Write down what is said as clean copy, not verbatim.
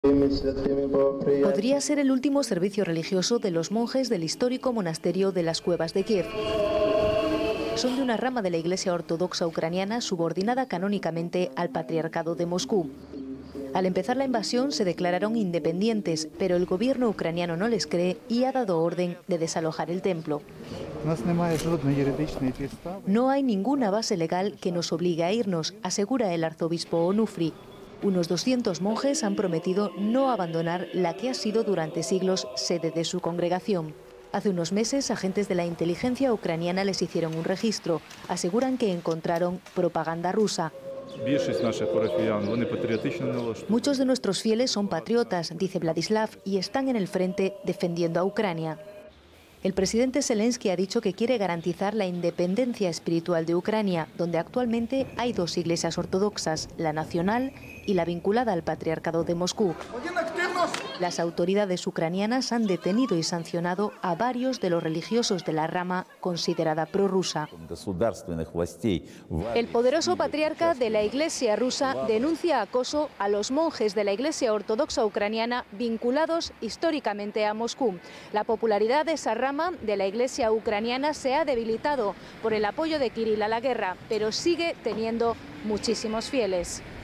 Podría ser el último servicio religioso de los monjes del histórico monasterio de las Cuevas de Kiev. Son de una rama de la Iglesia Ortodoxa ucraniana subordinada canónicamente al Patriarcado de Moscú. Al empezar la invasión se declararon independientes, pero el gobierno ucraniano no les cree y ha dado orden de desalojar el templo. No hay ninguna base legal que nos obligue a irnos, asegura el arzobispo Onufri. Unos 200 monjes han prometido no abandonar la que ha sido durante siglos sede de su congregación. Hace unos meses, agentes de la inteligencia ucraniana les hicieron un registro. Aseguran que encontraron propaganda rusa. Muchos de nuestros fieles son patriotas, dice Vladislav, y están en el frente defendiendo a Ucrania. El presidente Zelensky ha dicho que quiere garantizar la independencia espiritual de Ucrania, donde actualmente hay dos iglesias ortodoxas, la nacional y la vinculada al Patriarcado de Moscú. Las autoridades ucranianas han detenido y sancionado a varios de los religiosos de la rama considerada prorrusa. El poderoso patriarca de la Iglesia rusa denuncia acoso a los monjes de la Iglesia Ortodoxa ucraniana vinculados históricamente a Moscú. La popularidad de esa rama de la Iglesia ucraniana se ha debilitado por el apoyo de Kirill a la guerra, pero sigue teniendo muchísimos fieles.